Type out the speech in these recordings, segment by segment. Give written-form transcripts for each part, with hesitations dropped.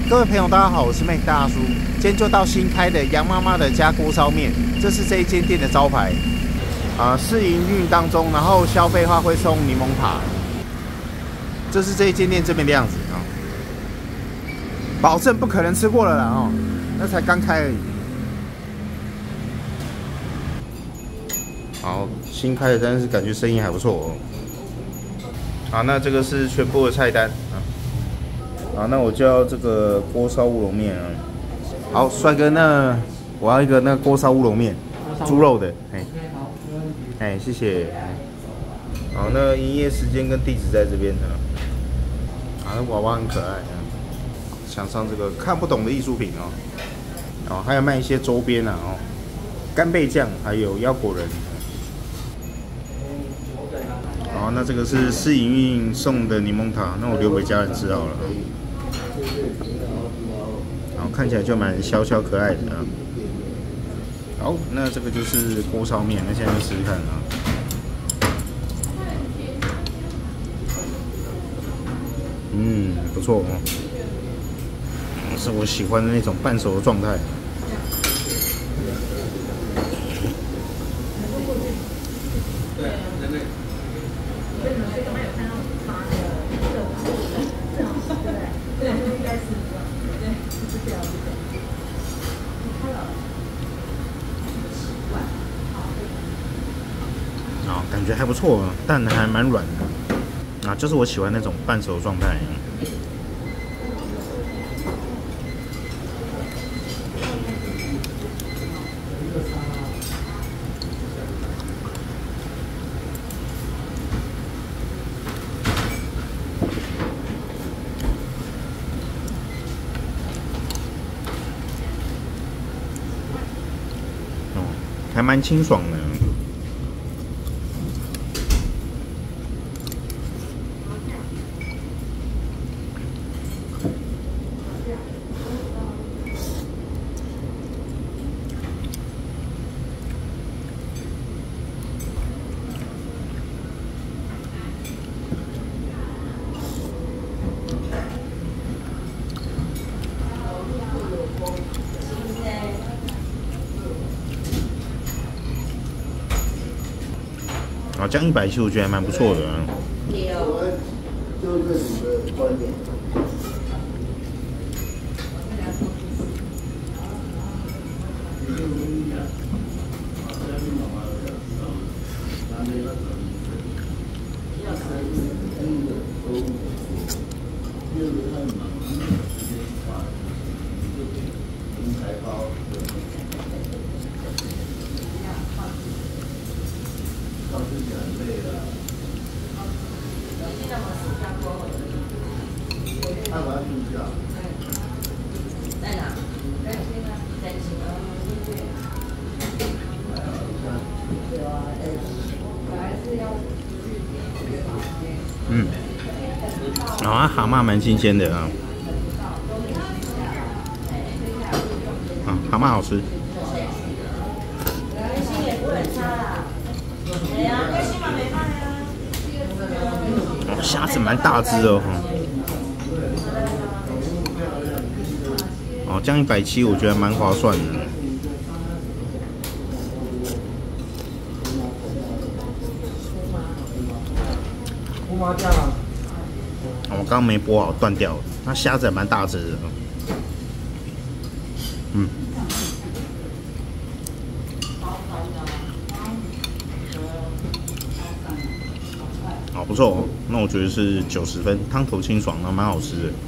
各位朋友，大家好，我是 Mac 大叔。今天就到新开的杨妈妈的家锅烧面，这是这一间店的招牌。试营运当中，然后消费的话会送柠檬塔。这是这一间店这边的样子啊，保证不可能吃过了啦哦，那才刚开而已。好，新开的，但是感觉生意还不错哦。好，那这个是全部的菜单啊。好，那我就要这个锅烧乌龙面啊。好，帅哥，那我要一个那个锅烧乌龙面，猪肉的，哎，谢谢。好，那营业时间跟地址在这边啊。啊，那娃娃很可爱啊。想上这个看不懂的艺术品哦。哦，还有卖一些周边啊哦，干贝酱，还有腰果仁。好，那这个是试营运送的柠檬塔，那我留给家人吃好了。好，看起来就蛮小巧可爱的啊。好，那这个就是锅烧面，那现在就试试看啊。不错哦，是我喜欢的那种半熟的状态。啊，感觉还不错，蛋还蛮软的，啊，就是我喜欢那种半熟状态。还蛮清爽的。啊，这样170我觉得还蛮不错的。啊，蛤蟆蛮新鲜的啊，蛤蟆好吃。哦，虾子蛮大只哦，哦，这样170我觉得蛮划算的。我刚刚没剥好，断掉了。那虾子还蛮大只的。好不错哦。那我觉得是90分，汤头清爽，蛮好吃的。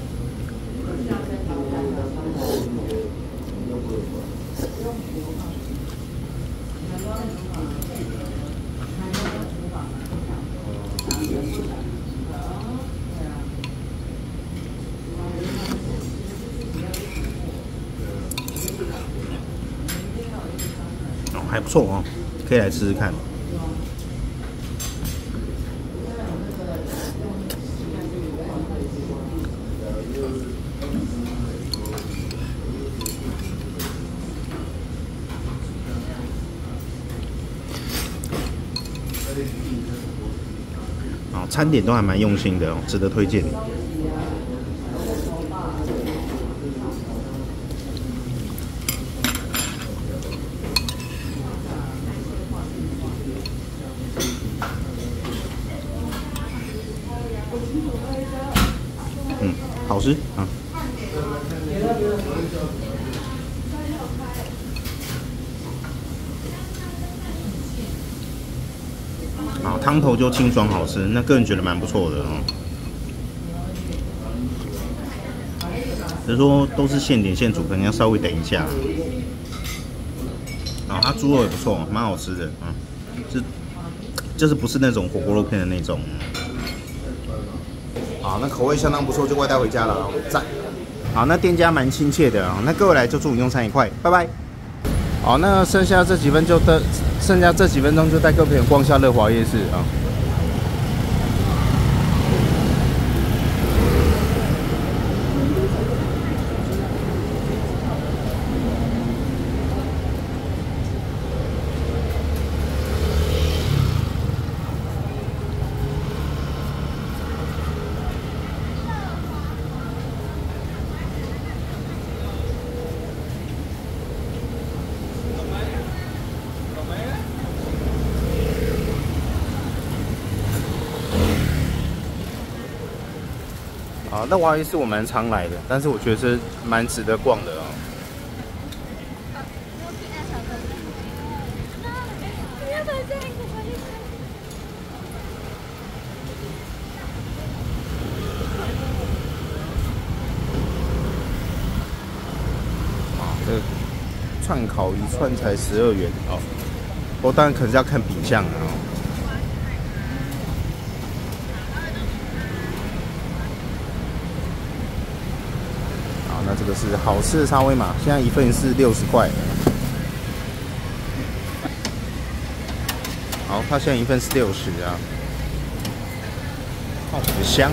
还不错哦，可以来试试看。哦，餐点都还蛮用心的哦，值得推荐。 好吃啊。啊，汤头就清爽好吃，那个人觉得蛮不错的哦。只是说都是现点现煮，可能要稍微等一下。啊，它猪肉也不错，蛮好吃的啊，就是不是那种火锅肉片的那种。好，那口味相当不错，就快带回家了啊，赞。好，那店家蛮亲切的啊，那各位来就祝你用餐愉快，拜拜。好，那剩下这几分钟就带各位朋友逛一下乐华夜市啊。啊，那华夜市我蛮常来的，但是我觉得是蛮值得逛的啊。这个串烤一串才12元哦，不过当然可能是要看品相啊。那这个是好吃的沙威玛，现在一份是60块。好，它现在一份是60啊，哦，很香。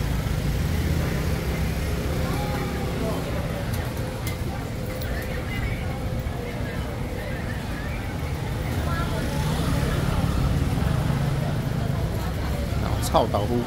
然后臭豆腐。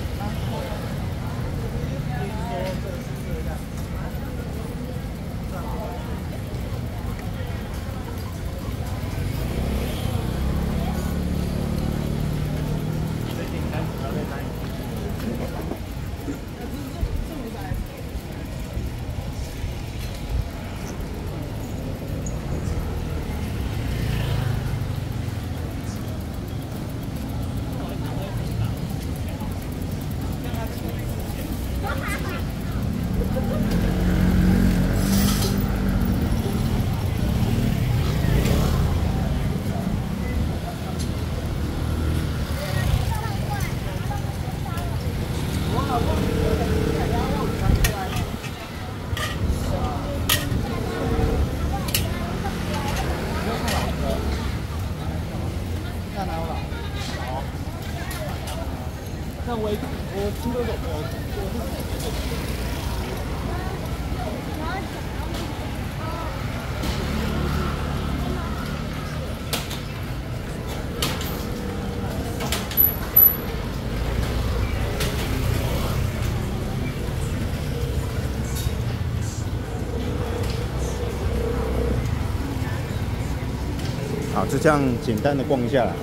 好，就这样简单的逛一下啦。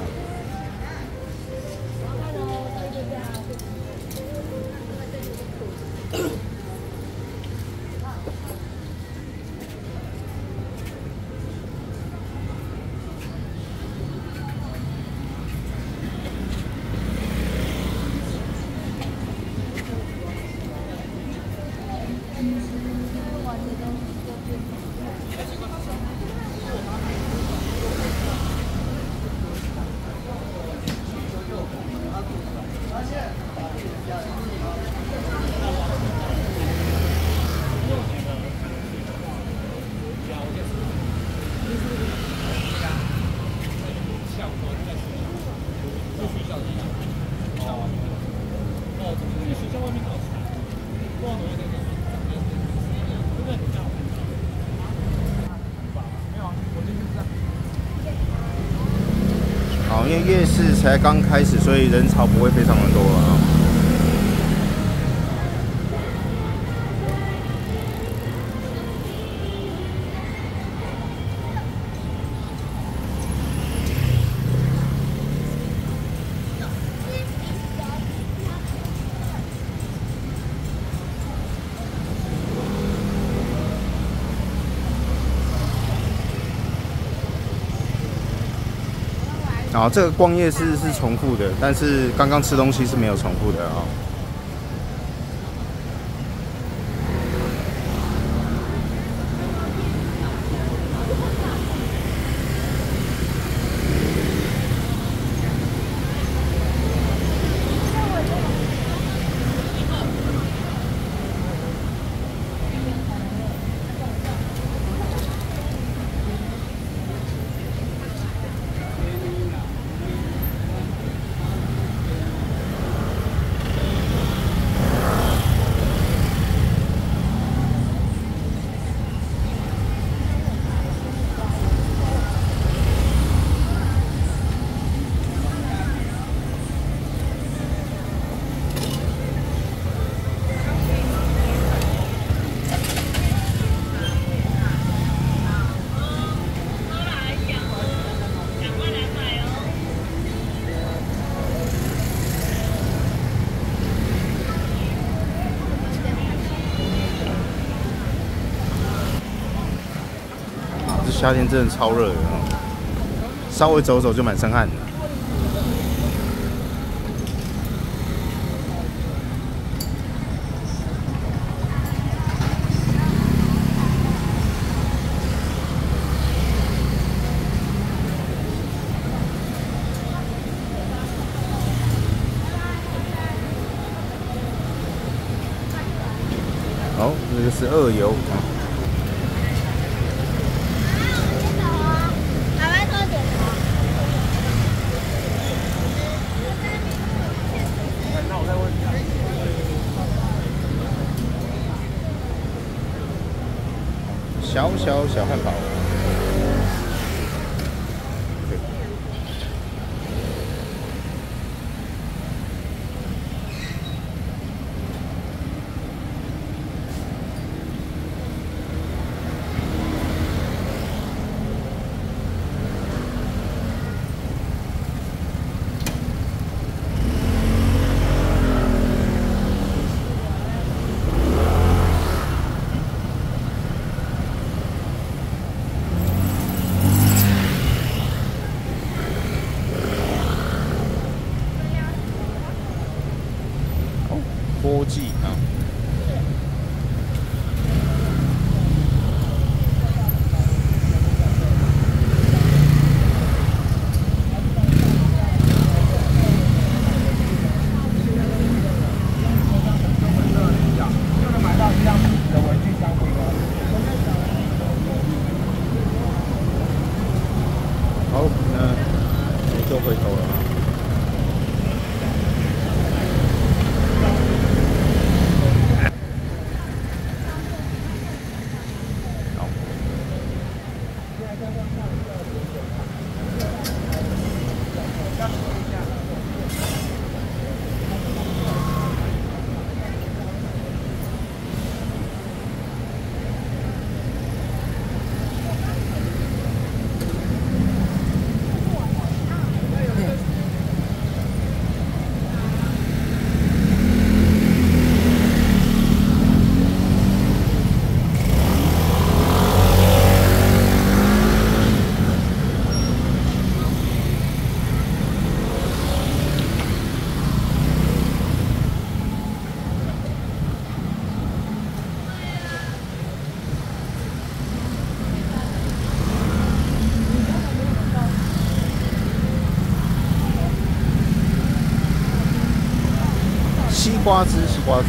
好，因为夜市才刚开始，所以人潮不会非常的多啊。 然后这个逛夜市是重复的，但是刚刚吃东西是没有重复的啊。夏天真的超热的，稍微走走就满身汗了。好，这个是二油啊。小汉堡。锅记啊，好，那就回头了啊。西瓜汁。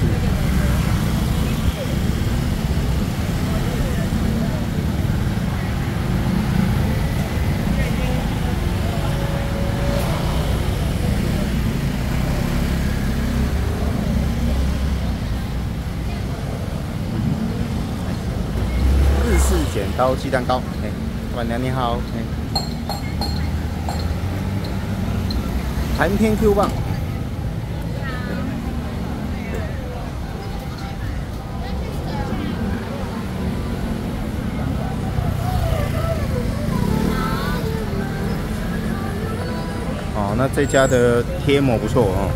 日式剪刀鸡蛋糕，老板娘你好，寒天 Q 棒。哦，那这家的贴膜不错哦。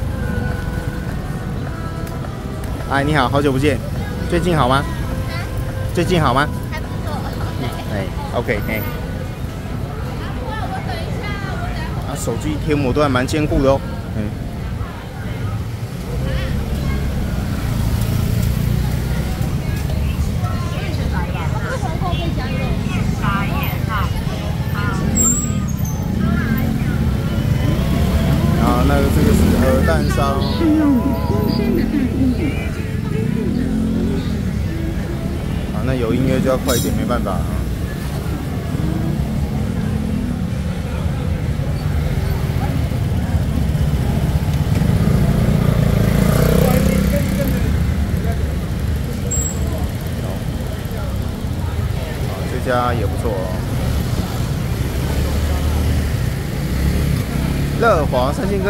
哎，你好，好久不见，最近好吗？最近好吗？ 还不错。 哎 ，OK， 哎。啊， 手机贴膜都还蛮坚固的哦。那个这个是鹅蛋烧。那有音乐就要快一点，没办法啊。这家也不错哦。乐华三星羹。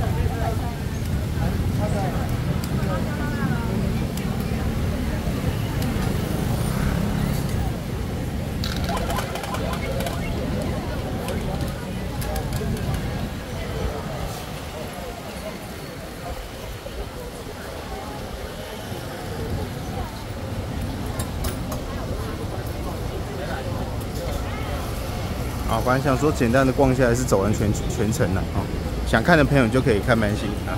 本来想说简单的逛下来是走完全程了啊，想看的朋友就可以看慢行啊。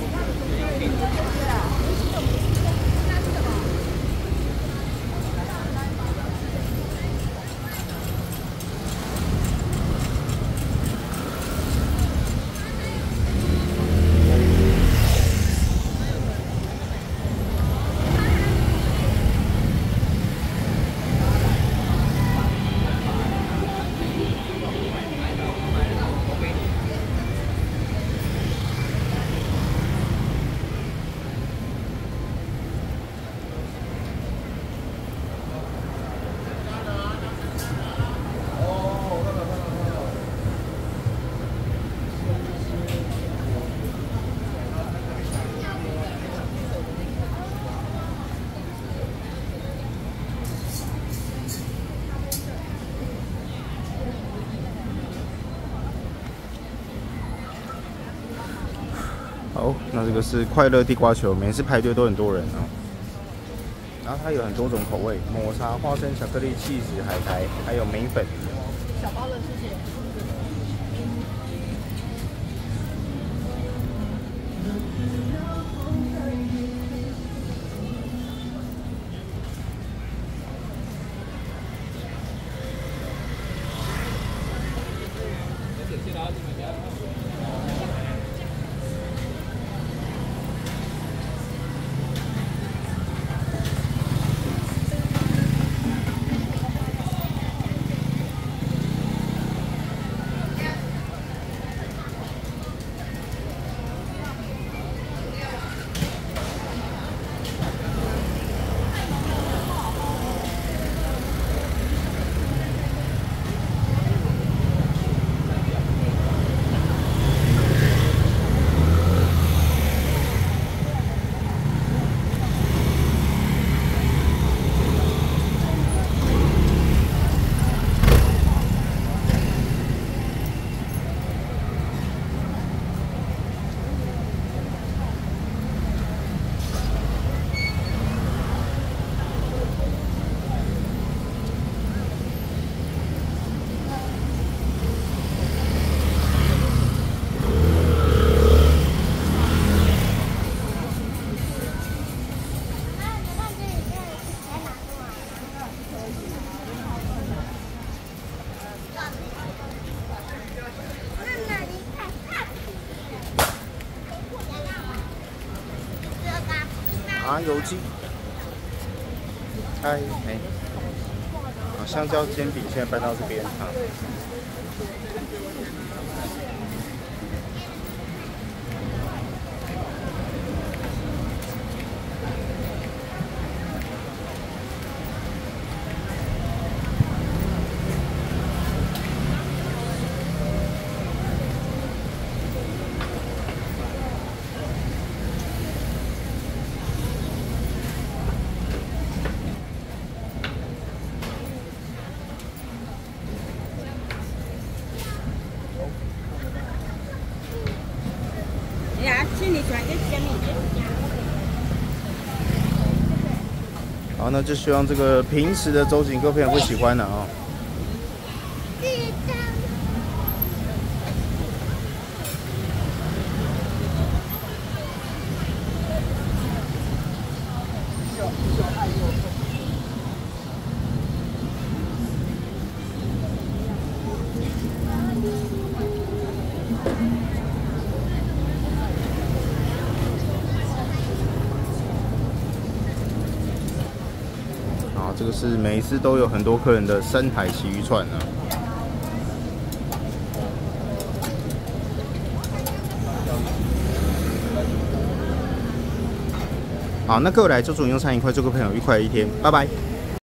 好，那这个是快乐地瓜球，每次排队都很多人哦。然后它有很多种口味，抹茶、花生、巧克力、起司、海苔，还有梅粉。 小包的，谢谢。 麻油鸡，开没？香蕉煎饼现在搬到这边啊。好，那就希望这个平时的周景各位朋友会喜欢的啊。 好，这个是每一次都有很多客人的深海旗鱼串啊。好，那各位来，祝祝你用餐愉快，祝各位朋友愉快的一天，拜拜。